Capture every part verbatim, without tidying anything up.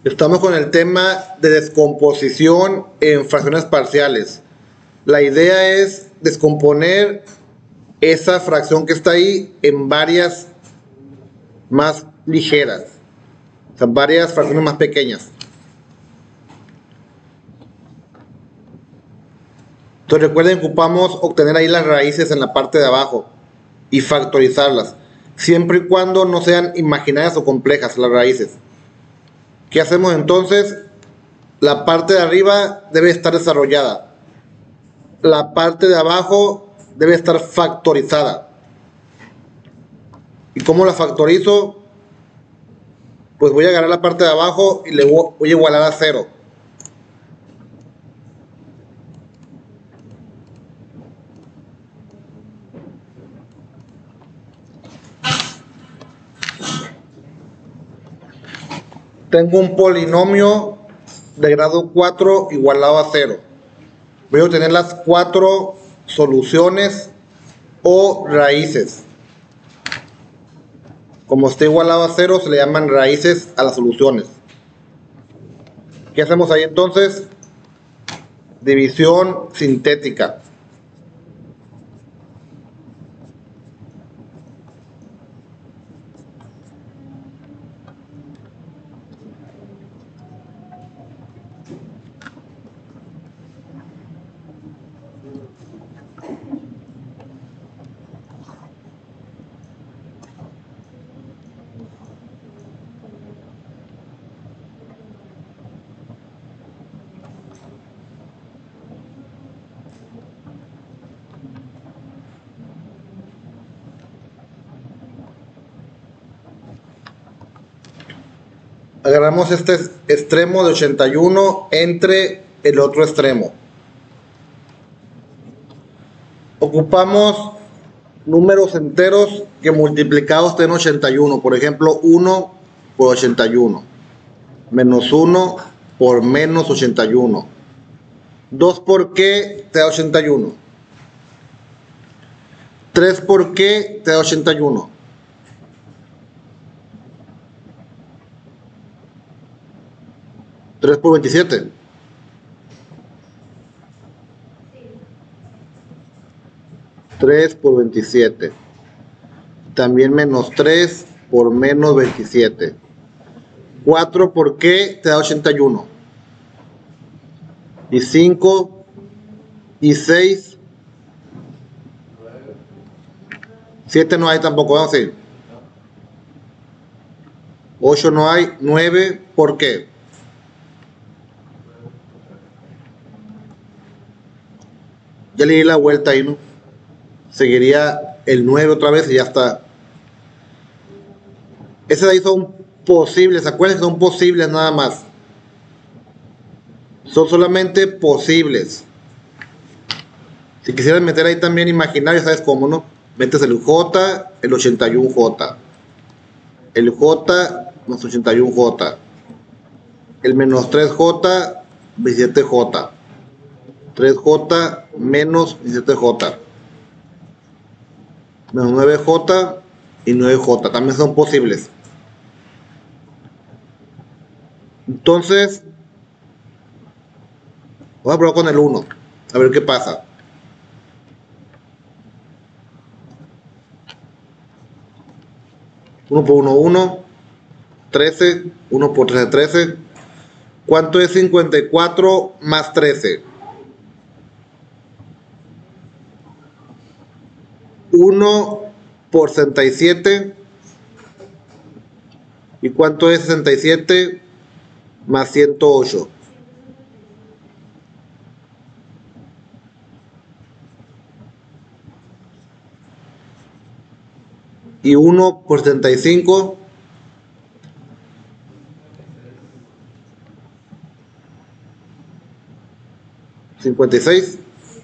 Estamos con el tema de descomposición en fracciones parciales. La idea es descomponer esa fracción que está ahí en varias más ligeras, o sea, varias fracciones más pequeñas. Entonces recuerden que ocupamos obtener ahí las raíces en la parte de abajo y factorizarlas, siempre y cuando no sean imaginarias o complejas las raíces. ¿Qué hacemos entonces? La parte de arriba debe estar desarrollada, la parte de abajo debe estar factorizada. ¿Y cómo la factorizo? Pues voy a agarrar la parte de abajo y le voy a igualar a cero. Tengo un polinomio de grado cuatro igualado a cero. Voy a obtener las cuatro soluciones o raíces. Como está igualado a cero, se le llaman raíces a las soluciones. ¿Qué hacemos ahí entonces? División sintética. Agarramos este extremo de ochenta y uno entre el otro extremo. Ocupamos números enteros que multiplicados estén ochenta y uno. Por ejemplo, uno por ochenta y uno. Menos uno por menos ochenta y uno. dos por qué te da ochenta y uno. tres por qué te da ochenta y uno. tres por veintisiete. tres por veintisiete. También menos tres por menos veintisiete. cuatro por qué te da ochenta y uno. Y cinco y seis. siete no hay tampoco, vamos a decir. ocho no hay. nueve por qué. Ya le di la vuelta ahí, ¿no? Seguiría el nueve otra vez y ya está. Esas ahí son posibles, acuérdense que son posibles nada más. Son solamente posibles. Si quisieras meter ahí también imaginario, ¿sabes cómo, no? Metes el J, el ochenta y uno J. El J más ochenta y uno J. El menos tres J, veintisiete J. tres J menos diecisiete J. Menos nueve J y nueve J. También son posibles. Entonces, voy a probar con el uno. A ver qué pasa. uno por uno, uno. trece. uno por trece, trece. ¿Cuánto es cincuenta y cuatro más trece? uno por sesenta y siete. ¿Y cuánto es sesenta y siete más ciento ocho? Y uno por setenta y cinco. cincuenta y seis.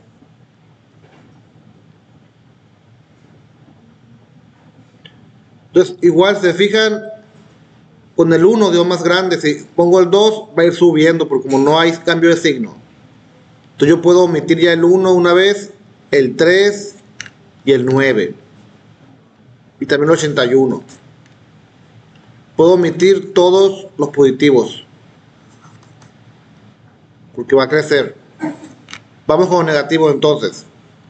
Entonces, igual se fijan, con el uno dio más grande. Si pongo el dos, va a ir subiendo, porque como no hay cambio de signo. Entonces yo puedo omitir ya el uno una vez, el tres y el nueve. Y también el ochenta y uno. Puedo omitir todos los positivos. porque va a crecer. Vamos con negativo entonces.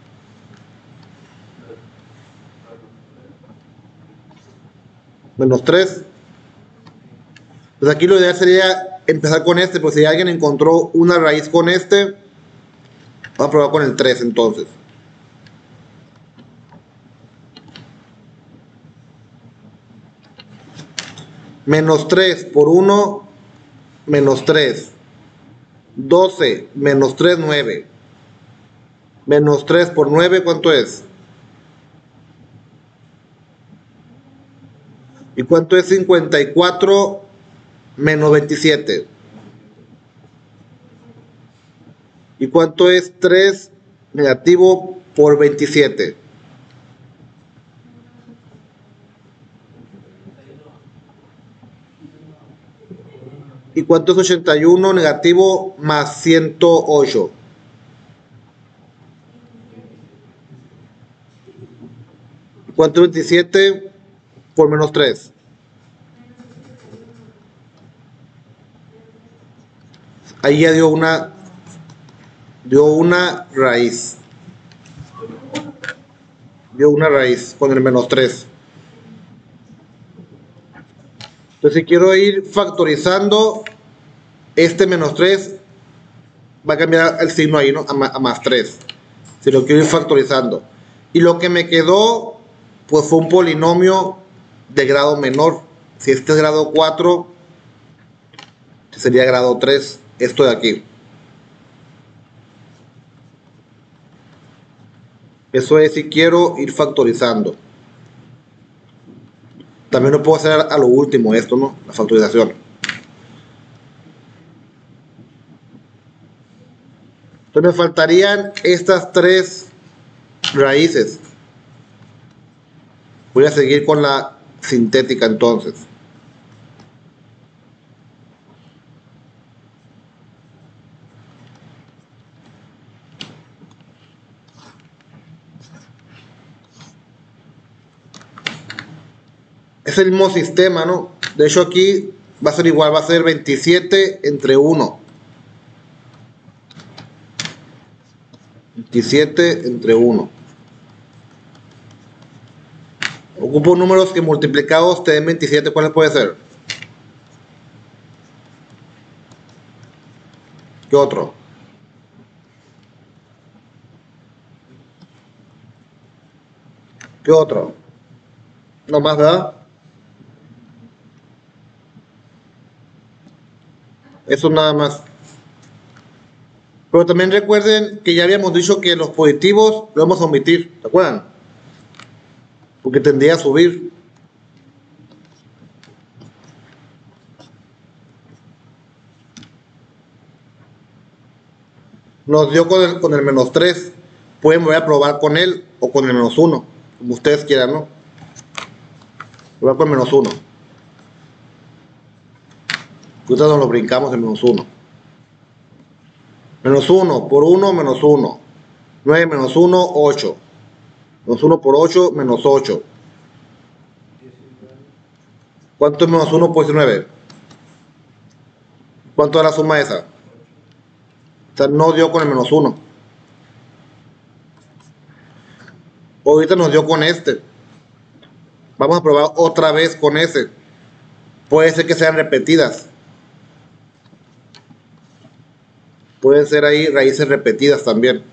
Menos tres. Pues aquí lo ideal sería empezar con este, pues si alguien encontró una raíz con este, vamos a probar con el tres entonces. Menos tres por uno, menos tres. doce, menos tres, nueve. Menos tres por nueve, ¿cuánto es? ¿Y cuánto es cincuenta y cuatro menos veintisiete? ¿Y cuánto es tres negativo por veintisiete? ¿Y cuánto es ochenta y uno negativo más ciento ocho? ¿Y cuánto es veintisiete por menos tres? Ahí ya dio una dio una raíz. Dio una raíz con el menos tres. Entonces, si quiero ir factorizando, este menos tres va a cambiar el signo ahí, ¿no? A, a más tres. Si lo quiero ir factorizando. Y lo que me quedó, pues fue un polinomio de grado menor. Si este es grado cuatro, sería grado tres, esto de aquí. Eso es si quiero ir factorizando. También lo puedo hacer a lo último esto, ¿no? La factorización. Entonces me faltarían estas tres raíces. Voy a seguir con la sintética entonces. Es el mismo sistema, ¿no? De hecho aquí va a ser igual, va a ser veintisiete entre uno. veintisiete entre uno. Ocupo números que multiplicados te den veintisiete. ¿Cuáles puede ser? ¿Qué otro? ¿Qué otro? No más, ¿verdad? Eso nada más. Pero también recuerden que ya habíamos dicho que los positivos los vamos a omitir, ¿se acuerdan? Porque tendría a subir. Nos dio con el, con el menos tres. Pueden volver a probar con él o con el menos uno, como ustedes quieran, ¿no? Probar con el menos uno. Ahorita nos lo brincamos el menos uno. Menos uno por uno, menos uno. nueve menos uno, ocho. Menos uno por ocho, menos ocho. ¿Cuánto es menos uno por diecinueve? ¿Cuánto es la suma esa? O sea, no dio con el menos uno. Ahorita nos dio con este. Vamos a probar otra vez con ese. Puede ser que sean repetidas. Pueden ser ahí raíces repetidas también.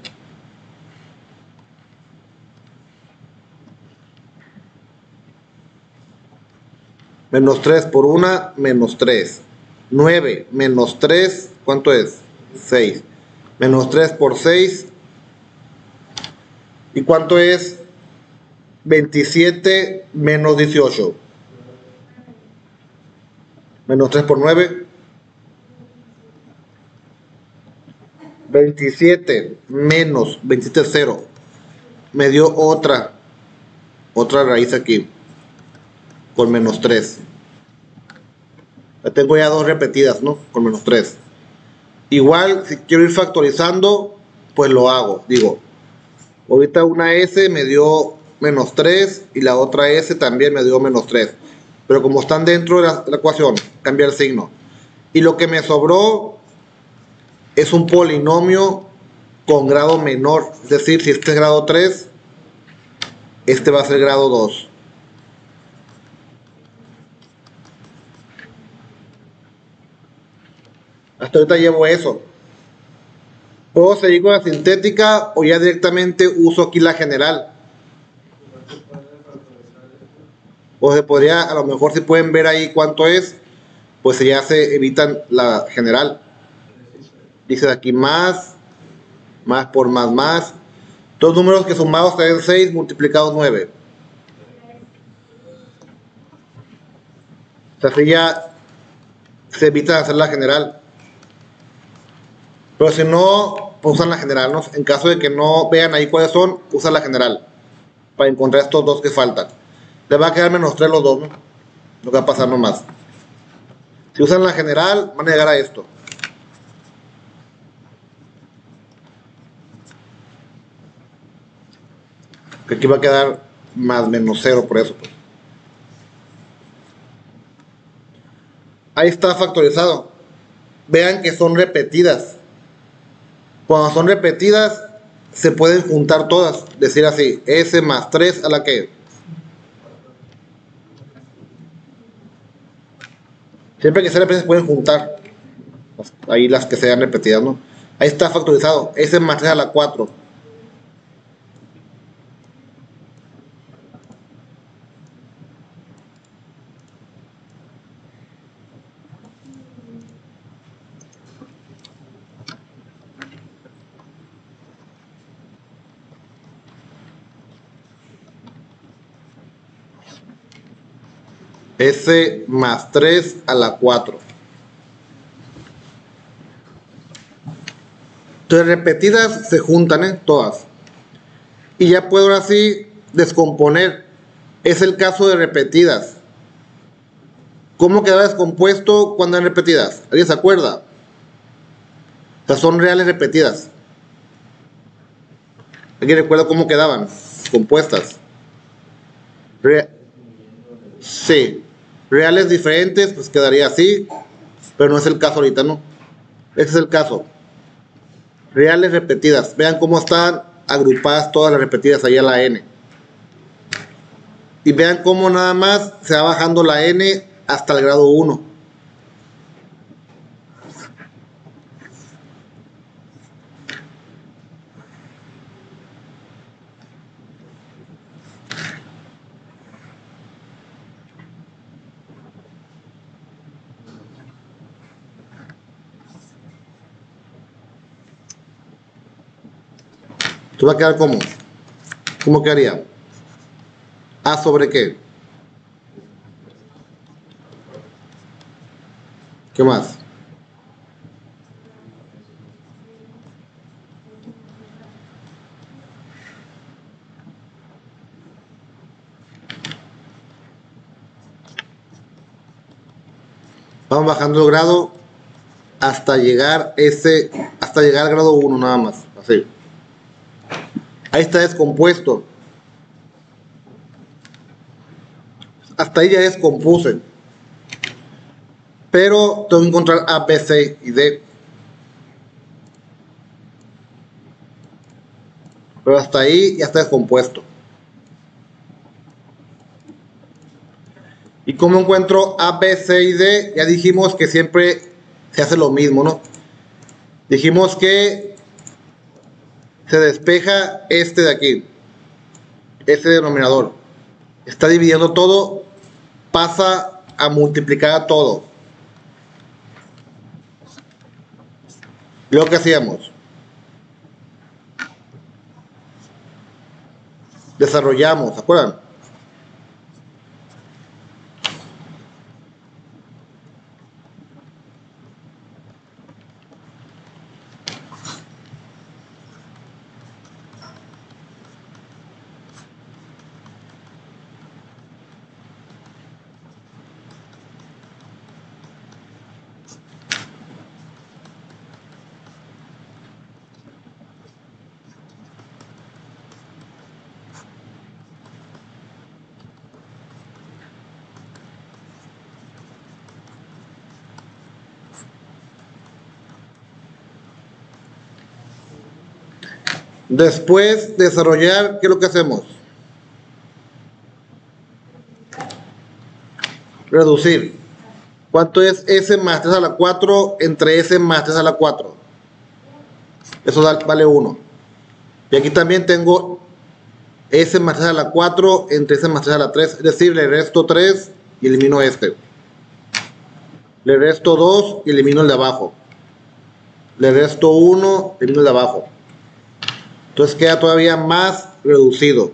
Menos tres por una, menos tres. nueve menos tres, ¿cuánto es? seis. Menos tres por seis. ¿Y cuánto es? veintisiete menos dieciocho. Menos tres por nueve. veintisiete menos veintisiete es cero. Me dio otra. Otra raíz aquí. Con menos tres. Ya tengo ya dos repetidas, ¿no? Con menos tres. Igual, si quiero ir factorizando, pues lo hago. Digo, ahorita una S me dio menos tres y la otra S también me dio menos tres. Pero como están dentro de la, de la ecuación, cambia el signo. Y lo que me sobró es un polinomio con grado menor. Es decir, si este es grado tres, este va a ser grado dos. Hasta ahorita llevo eso. ¿Puedo seguir con la sintética o ya directamente uso aquí la general? O se podría, a lo mejor si pueden ver ahí cuánto es, pues ya se evitan la general. Dice de aquí más, más por más, más. Dos números que sumados traen seis, multiplicados nueve. O sea, así ya se evita hacer la general. Pero si no, pues usan la general, ¿no? En caso de que no vean ahí cuáles son, usan la general. Para encontrar estos dos que faltan. Les va a quedar menos tres los dos, ¿no? Lo que va a pasar nomás. Si usan la general, van a llegar a esto. Que aquí va a quedar más menos cero por eso, pues. Ahí está factorizado. Vean que son repetidas. Cuando son repetidas, se pueden juntar todas. Decir así, S más tres a la que. Siempre que sean repetidas se pueden juntar. Ahí las que sean repetidas, ¿no? Ahí está factorizado. S más tres a la cuatro. S más tres a la cuatro. Entonces repetidas se juntan, ¿eh? Todas. Y ya puedo ahora sí descomponer. Es el caso de repetidas. ¿Cómo queda descompuesto cuando eran repetidas? ¿Alguien se acuerda? O sea, son reales repetidas. ¿Alguien recuerda cómo quedaban? Compuestas. Re sí. Reales diferentes, pues quedaría así. Pero no es el caso ahorita, ¿no? Este es el caso. Reales repetidas. Vean cómo están agrupadas todas las repetidas ahí a la n. Y vean cómo nada más se va bajando la n hasta el grado uno. Esto va a quedar como. ¿Cómo quedaría? ¿A sobre qué? ¿Qué más? Vamos bajando el grado hasta llegar ese, hasta llegar al grado uno nada más. Así. Ahí está descompuesto. Hasta ahí ya descompuse. Pero tengo que encontrar A, B, C y D. Pero hasta ahí ya está descompuesto. ¿Y cómo encuentro A, B, C y D? Ya dijimos que siempre se hace lo mismo, ¿no? Dijimos que se despeja este de aquí. Este denominador. Está dividiendo todo. Pasa a multiplicar a todo. Lo que hacíamos. Desarrollamos, ¿se acuerdan? Después de desarrollar, ¿qué es lo que hacemos? Reducir. ¿Cuánto es S más tres a la cuatro entre S más tres a la cuatro? Eso da, vale uno. Y aquí también tengo S más tres a la cuatro entre S más tres a la tres. Es decir, le resto tres y elimino este. Le resto dos y elimino el de abajo. Le resto uno y elimino el de abajo. Entonces queda todavía más reducido.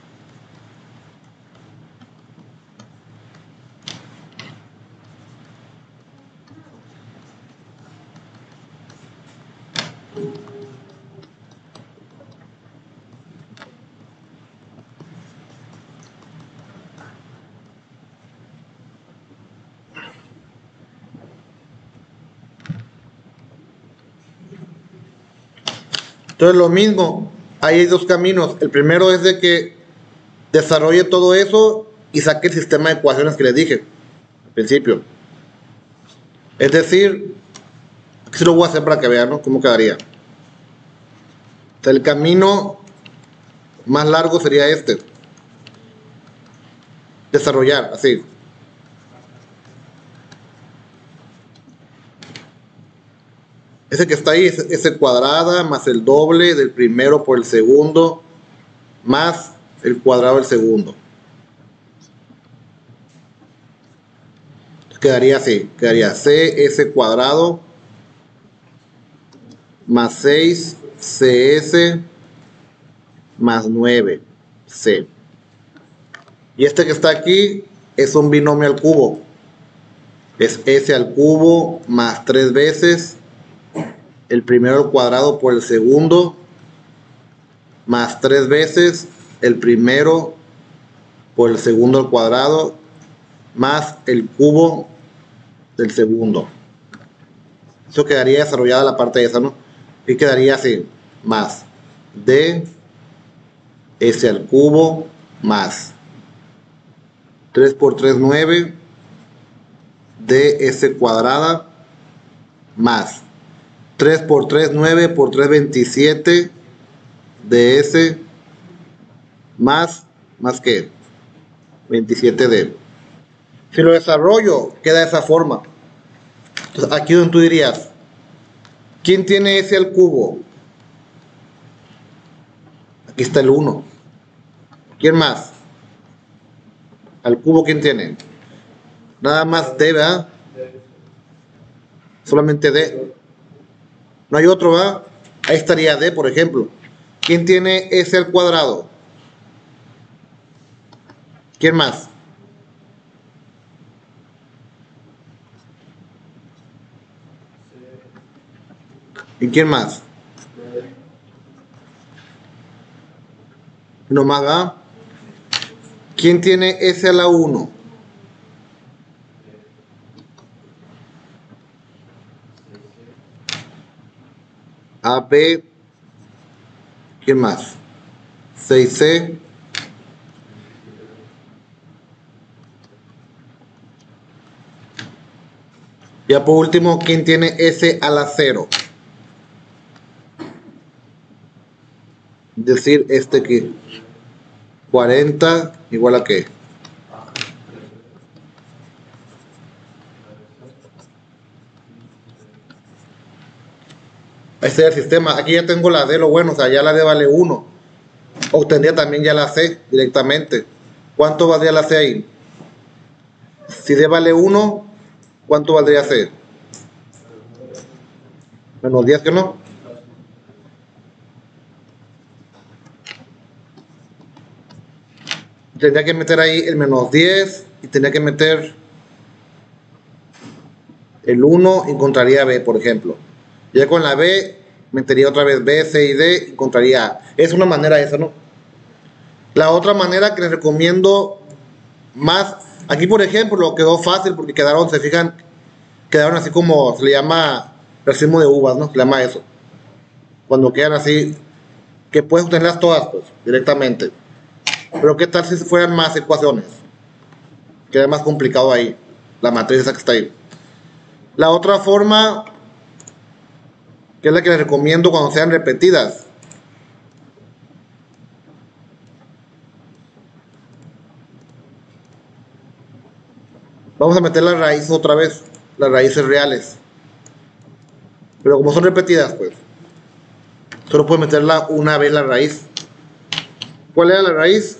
Entonces lo mismo, ahí hay dos caminos. El primero es de que desarrolle todo eso y saque el sistema de ecuaciones que les dije al principio. Es decir, aquí se lo voy a hacer para que vean, ¿no?, cómo quedaría. O sea, el camino más largo sería este. Desarrollar, así. Ese que está ahí es ese cuadrada más el doble del primero por el segundo más el cuadrado del segundo. Quedaría así, quedaría C S cuadrado más seis C S más nueve C. Y este que está aquí es un binomio al cubo. Es S al cubo más tres veces el primero al cuadrado por el segundo más tres veces el primero por el segundo al cuadrado más el cubo del segundo. Eso quedaría desarrollada la parte esa, ¿no? Y quedaría así, más D S al cubo más tres por tres, nueve ds cuadrada más tres por tres, nueve por tres, veintisiete ds más, más que veintisiete d. Si lo desarrollo, queda de esa forma. Entonces, aquí donde tú dirías, ¿quién tiene S al cubo? Aquí está el uno. ¿Quién más? Al cubo, ¿quién tiene? Nada más D, ¿verdad? Solamente D. No hay otro, ¿verdad? Ahí estaría D, por ejemplo. ¿Quién tiene S al cuadrado? ¿Quién más? ¿Y quién más? No más, ¿verdad? ¿Quién tiene S a la uno? A, B. ¿Quién más? seis C. Ya por último, ¿quién tiene S a la cero? Es decir, este que cuarenta igual a qué? Este es el sistema. Aquí ya tengo la D, lo bueno, o sea, ya la D vale uno. Obtendría también ya la C directamente. ¿Cuánto valdría la C ahí? Si D vale uno, ¿cuánto valdría C? Menos diez, que no. Tendría que meter ahí el menos diez y tendría que meter el uno y encontraría B, por ejemplo. Ya con la B metería otra vez B, C y D y encontraría A. Es una manera esa, ¿no? La otra manera que les recomiendo más, aquí por ejemplo quedó fácil porque quedaron, se fijan, quedaron así como se le llama racimo de uvas, ¿no? Se le llama eso. Cuando quedan así, que puedes obtenerlas todas, pues, directamente. Pero qué tal si fueran más ecuaciones. Queda más complicado ahí, la matriz esa que está ahí. La otra forma, que es la que les recomiendo cuando sean repetidas, Vamos a meter las raíces otra vez, las raíces reales. Pero como son repetidas, pues, solo puedes meterla una vez la raíz. ¿Cuál era la raíz?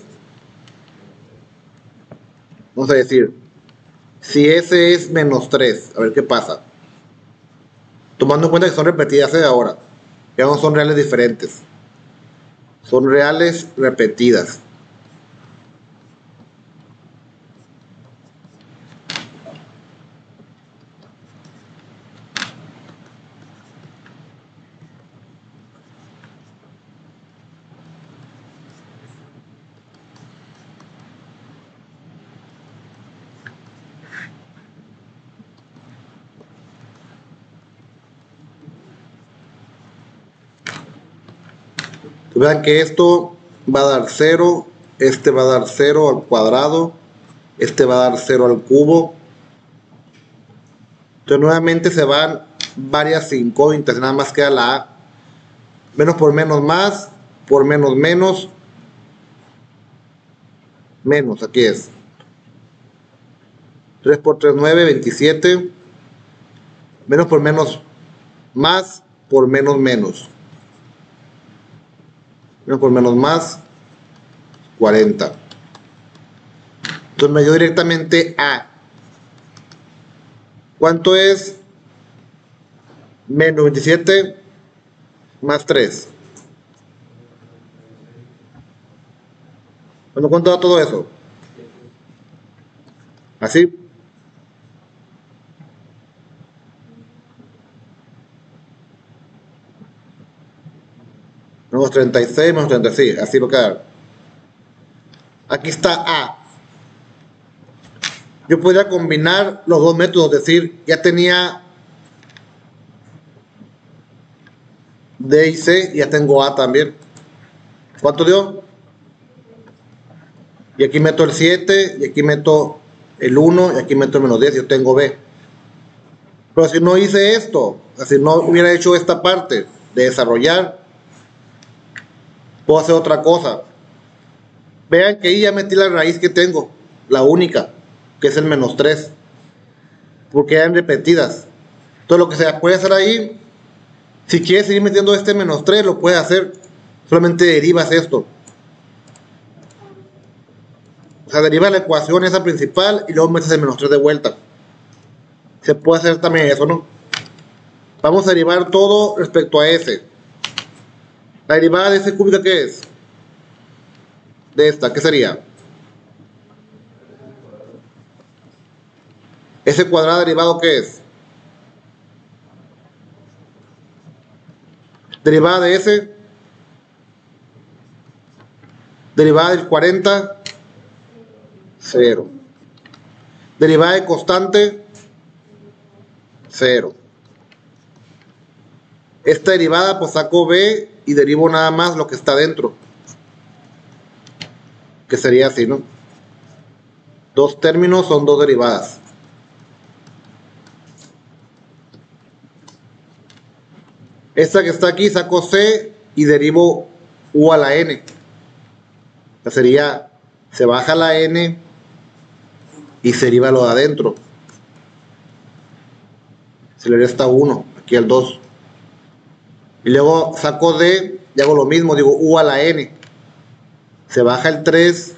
Vamos a decir, si S es menos tres, a ver qué pasa. Tomando en cuenta que son repetidas de ahora, ya no son reales diferentes. Son reales repetidas. Vean que esto va a dar cero, este va a dar cero al cuadrado, este va a dar cero al cubo. Entonces nuevamente se van varias incógnitas, nada más queda la A. Menos por menos más, por menos menos, menos, aquí es. tres por tres, nueve, veintisiete. Menos por menos más, por menos menos. Menos por menos más, cuarenta. Entonces me dio directamente A. ¿Cuánto es? Menos veintisiete más tres. Bueno, ¿cuánto da todo eso? Así. Menos treinta y seis, menos treinta y seis, así va a quedar. Aquí está A. Yo podría combinar los dos métodos, es decir, ya tenía D y C, y ya tengo A también. ¿Cuánto dio? Y aquí meto el siete, y aquí meto el uno, y aquí meto el menos diez, y yo tengo B. Pero si no hice esto, si no hubiera hecho esta parte de desarrollar, puedo hacer otra cosa. Vean que ahí ya metí la raíz que tengo, la única, que es el menos tres, porque eran repetidas. Entonces lo que se puede hacer ahí, si quieres seguir metiendo este menos tres, lo puedes hacer, solamente derivas esto. O sea, deriva la ecuación esa principal y luego metes el menos tres de vuelta. Se puede hacer también eso, ¿no? Vamos a derivar todo respecto a S. La derivada de S cúbica, ¿qué es? De esta, ¿qué sería? S cuadrada derivado, ¿qué es? Derivada de S. Derivada del cuarenta. Cero. Derivada de constante. Cero. Esta derivada, pues saco B y derivo nada más lo que está dentro. Que sería así, ¿no? Dos términos son dos derivadas. Esta que está aquí saco C y derivo U a la N. O sea, sería, se baja la N y se deriva lo de adentro. Se le resta uno, aquí al dos. Y luego saco D y hago lo mismo, digo U a la N. Se baja el tres.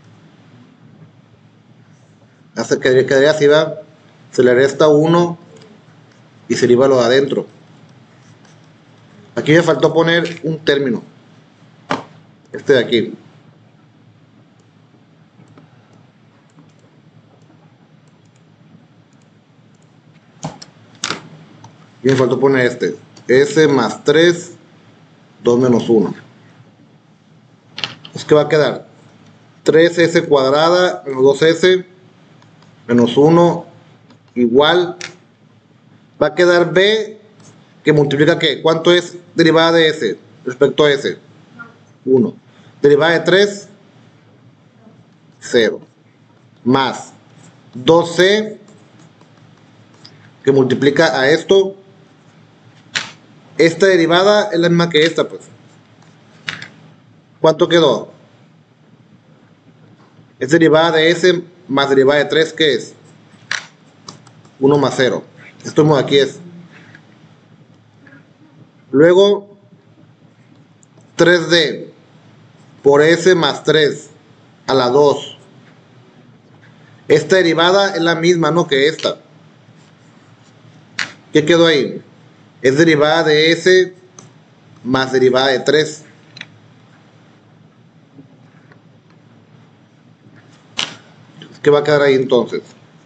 Hasta que quedaría así, va. Se le resta uno y se deriva lo de adentro. Aquí me faltó poner un término. Este de aquí. Y me faltó poner este. S más tres, dos menos uno. Pues, ¿qué va a quedar? tres S cuadrada menos dos S menos uno igual. Va a quedar B, que multiplica ¿qué? ¿Cuánto es derivada de S respecto a S? uno. Derivada de tres, cero. Más dos C, que multiplica a esto. Esta derivada es la misma que esta, pues. ¿Cuánto quedó? Es derivada de S más derivada de tres, ¿qué es? uno más cero. Esto aquí es. Luego, tres d por S más tres a la dos. Esta derivada es la misma, ¿no? Que esta. ¿Qué quedó ahí? Es derivada de S más derivada de tres. ¿Qué va a quedar ahí entonces?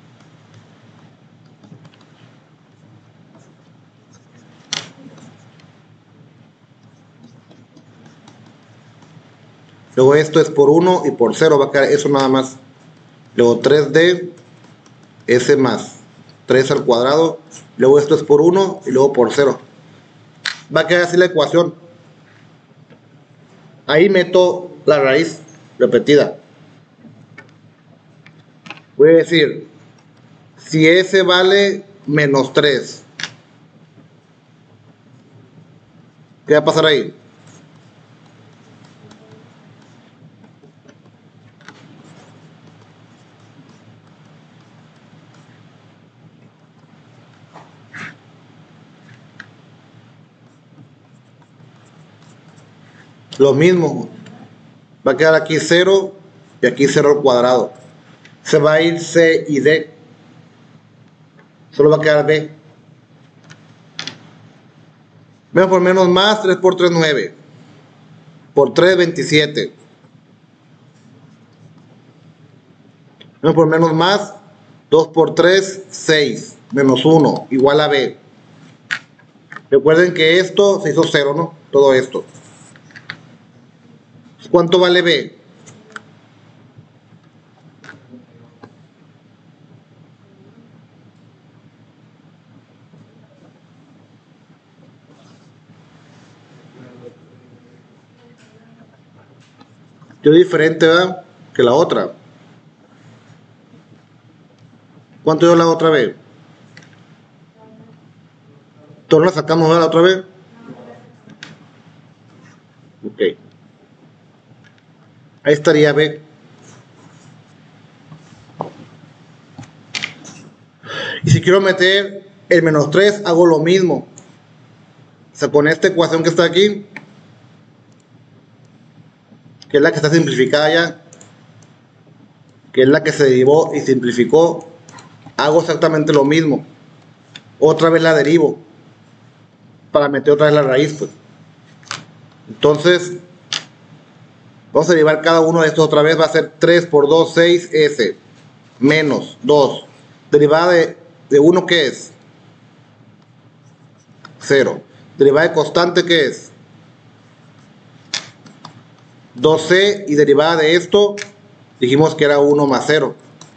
Luego esto es por uno y por cero va a quedar eso nada más. Luego tres d S más tres al cuadrado. Luego esto es por uno y luego por cero. Va a quedar así la ecuación. Ahí meto la raíz repetida. Voy a decir, si S vale menos tres, ¿qué va a pasar ahí? Lo mismo. Va a quedar aquí cero y aquí cero al cuadrado. Se va a ir C y D. Solo va a quedar B. Menos por menos más, tres por tres, nueve. Por tres, veintisiete. Menos por menos más, dos por tres, seis. Menos uno, igual a B. Recuerden que esto se hizo cero, ¿no? Todo esto. ¿Cuánto vale B? Yo diferente, ¿verdad? Que la otra. ¿Cuánto dio la otra vez? Entonces la sacamos a la otra vez. Ok. Ahí estaría B. Y si quiero meter el menos tres, hago lo mismo. O sea, con esta ecuación que está aquí, que es la que está simplificada ya, que es la que se derivó y simplificó, hago exactamente lo mismo. Otra vez la derivo para meter otra vez la raíz, pues. Entonces, vamos a derivar cada uno de estos otra vez. Va a ser tres por dos, seis, S. Menos dos. Derivada de, de uno, ¿qué es? cero. Derivada de constante, ¿qué es? dos C. Y derivada de esto, dijimos que era uno más cero.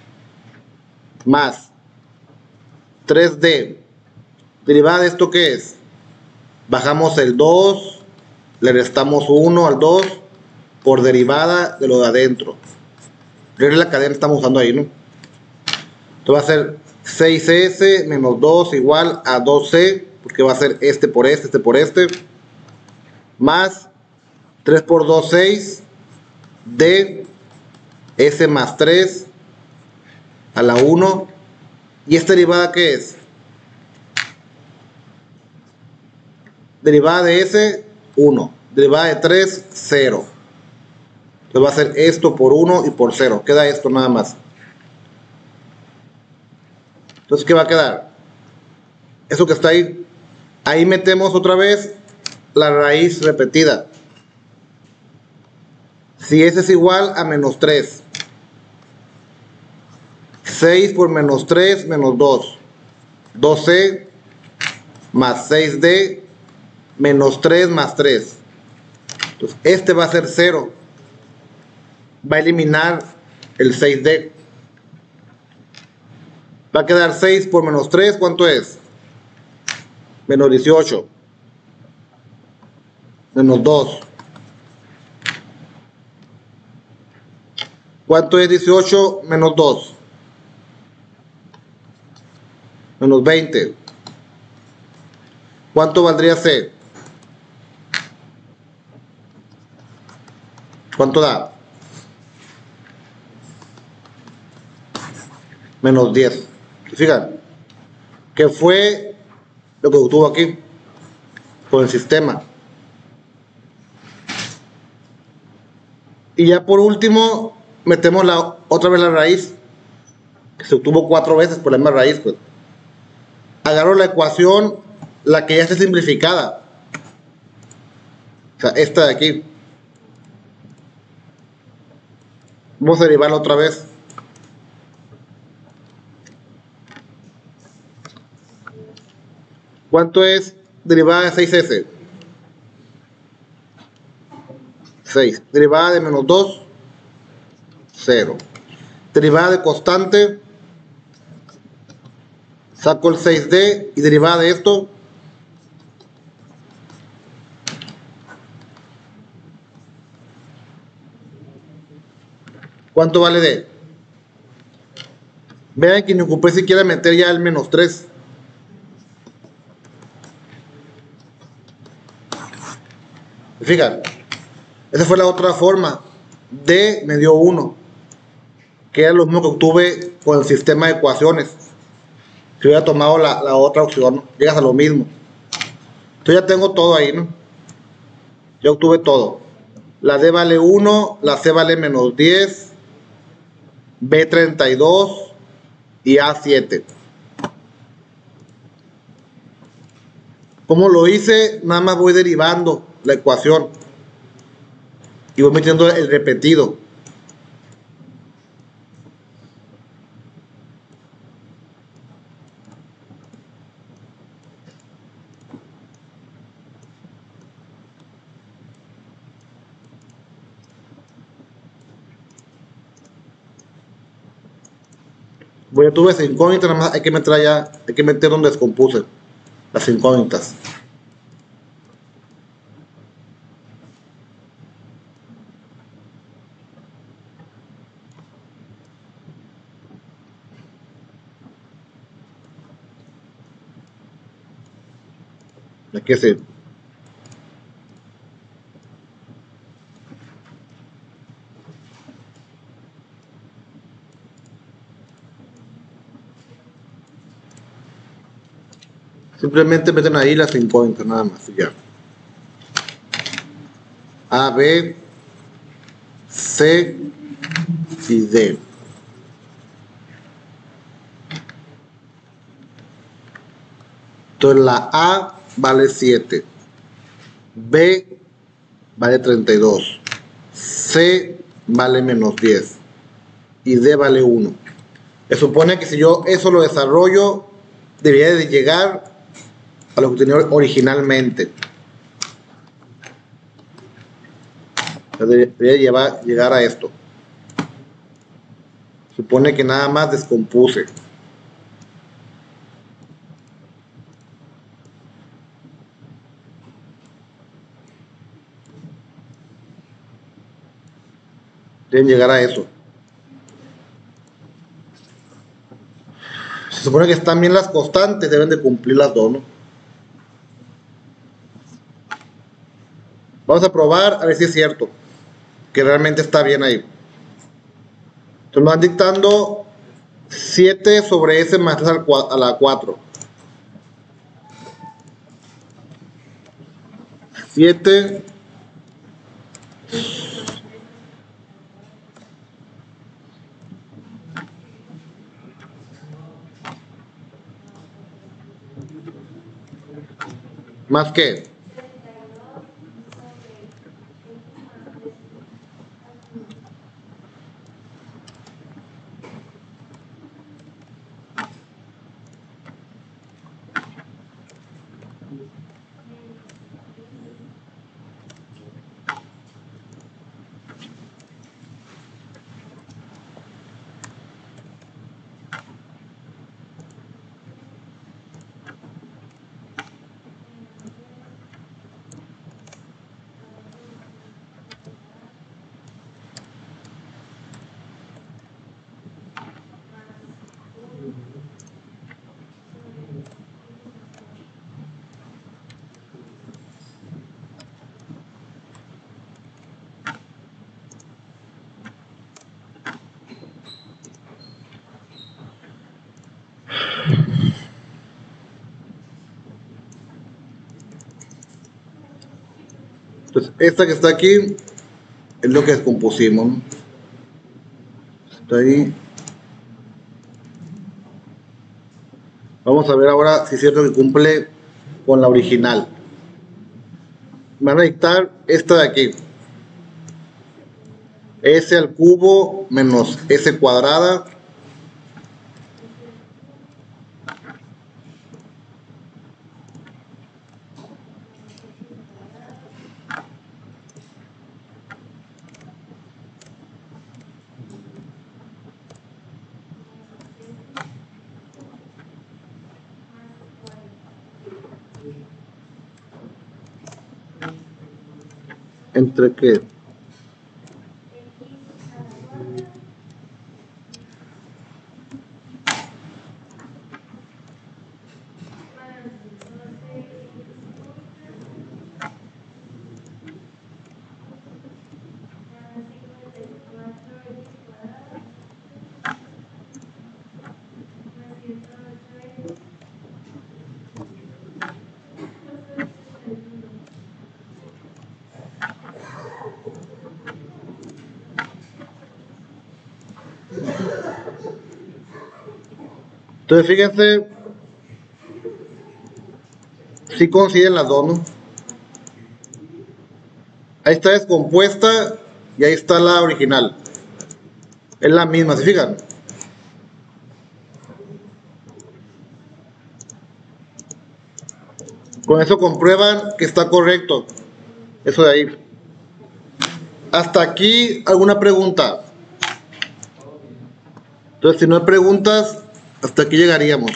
Más tres D. Derivada de esto, ¿qué es? Bajamos el dos, le restamos uno al dos por derivada de lo de adentro. Es la cadena que estamos usando ahí, ¿no? Esto va a ser seis S menos dos igual a dos C, porque va a ser este por este, este por este, más tres por dos, seis, D, S más tres a la uno. ¿Y esta derivada qué es? Derivada de S, uno. Derivada de tres, cero. Entonces va a ser esto por uno y por cero. Queda esto nada más. Entonces, ¿qué va a quedar? Eso que está ahí. Ahí metemos otra vez la raíz repetida. Si S es igual a menos tres. seis por menos tres, menos dos. dos C más seis D menos tres más tres. Entonces, este va a ser cero. Va a eliminar el seis D. Va a quedar seis por menos tres, ¿cuánto es? Menos dieciocho. Menos dos. ¿Cuánto es dieciocho menos dos? Menos veinte. ¿Cuánto valdría C? ¿Cuánto da? Menos diez. ¿Fijan? que fue lo que obtuvo aquí con el sistema. Y ya por último metemos la otra vez la raíz, que se obtuvo cuatro veces por la misma raíz. Pues agarro la ecuación, la que ya está simplificada, o sea, esta de aquí. Vamos a derivarla otra vez. ¿Cuánto es derivada de seis ese? seis. Derivada de menos dos, cero. Derivada de constante, saco el seis D y derivada de esto, ¿cuánto vale D? Vean que me ocupé si quiere meter ya el menos tres. Fijan, esa fue la otra forma. D me dio uno, que era lo mismo que obtuve con el sistema de ecuaciones. Si hubiera tomado la, la otra opción, ¿no? Llegas a lo mismo. Entonces ya tengo todo ahí, ¿no? Ya obtuve todo. La D vale uno, la C vale menos diez, B treinta y dos y A siete. ¿Cómo lo hice? Nada más voy derivando la ecuación y voy metiendo el repetido. Bueno, tuve esa incógnita, nada más hay que meter allá, hay que meter donde descompuse las incógnitas. Hay que hacer. Simplemente meten ahí las incógnitas nada más y ya. A, B, C y D. Entonces la A vale siete, B vale treinta y dos, C vale menos diez y D vale uno. Se supone que si yo eso lo desarrollo, debería de llegar a lo que tenía originalmente. Debería llevar, llegar a esto. Supone que nada más descompuse. Deben llegar a eso. Se supone que están bien las constantes, deben de cumplir las dos, ¿no? Vamos a probar a ver si es cierto que realmente está bien ahí. Entonces me van dictando siete sobre S más tres a la cuatro. siete más que Entonces, esta que está aquí es lo que descompusimos, ¿no? Está ahí. Vamos a ver ahora si es cierto que cumple con la original. Me van a dictar esta de aquí. S al cubo menos S cuadrada entre qué. Entonces fíjense si coinciden las dos, ¿no? Ahí está descompuesta y ahí está la original. Es la misma, ¿se fijan? Con eso comprueban que está correcto. Eso de ahí. Hasta aquí, ¿alguna pregunta? Entonces, si no hay preguntas, hasta aquí llegaríamos.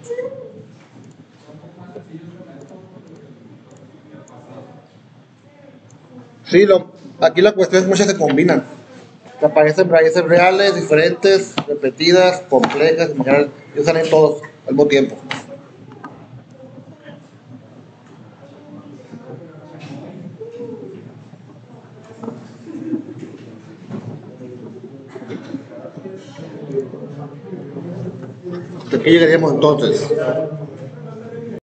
Sí, lo, aquí la cuestión es que muchas se combinan. Te aparecen raíces reales, diferentes, repetidas, complejas, imaginarias, y salen todos al mismo tiempo. Hasta aquí llegaríamos entonces.